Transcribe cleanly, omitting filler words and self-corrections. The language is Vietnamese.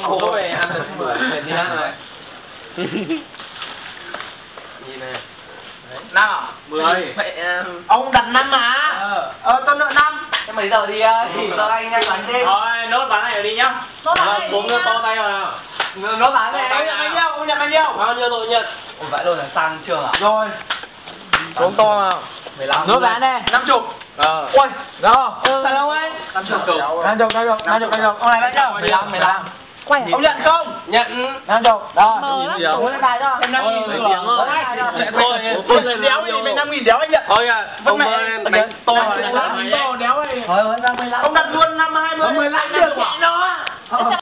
Ôi, ăn được 10, mình đi ăn rồi. Nhìn này. 5 à? 10. Vậy ông đặt 5 mà. Tôi nợ 5. Thế mấy giờ đi thì cho anh bắn thêm. Thôi, nốt bán này đi nhá. Bố nó to tay rồi nào. Nốt bán này, ông nhận bao nhiêu? Ông nhận bao nhiêu? Bao nhiêu tôi nhận. Ôi vậy rồi là sang trường à? Rồi. Cũng to mà. 15. Nốt bán này, 50. Ui, rồi. Sao đâu ấy? 50. 50. Ông này bao nhiêu? 15. Quay. Ông nhận không? Nhận. 50. Rồi. Uống cái bài cho. Em 5.000 thôi. Thôi đéo đi, mình 5.000 đéo anh nhận. Thôi à, ông ơi, đánh to rồi. Đéo ấy. Thôi, ông đặt luôn 5 20. 15 được nó.